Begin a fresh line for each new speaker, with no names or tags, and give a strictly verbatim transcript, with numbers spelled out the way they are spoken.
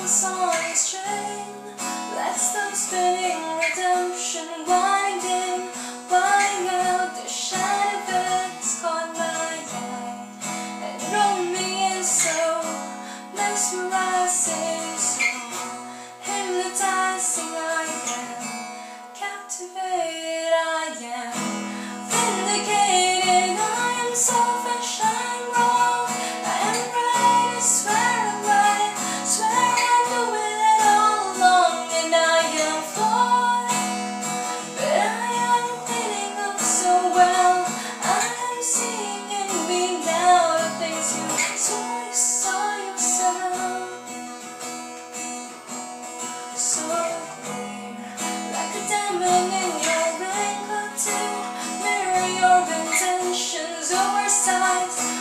necklace on its chain. Let's stop spinning, redemption winding, winding out the shiny bits caught my eye and rolled me in so mesmerizing, so hypnotizing. I am captivated, I am vindicated, I am selfish, I'm wrong, I am right, I swear I'm right, swear I knew it all along, and I am flawed, but I am cleaning up so well. I am seeing in me now the things you swore you saw yourself. So clear, like a diamond in your raincoat to mirror your intentions, oversized